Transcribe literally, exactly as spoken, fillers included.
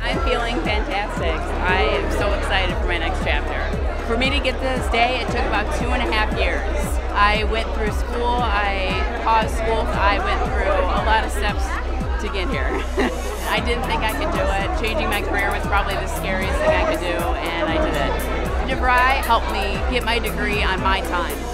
I'm feeling fantastic. I am so excited for my next chapter. For me to get to this day, it took about two and a half years. I went through school, I paused school, I went through a lot of steps to get here. I didn't think I could do it. Changing my career was probably the scariest thing I could do, and I did it. DeVry helped me get my degree on my time.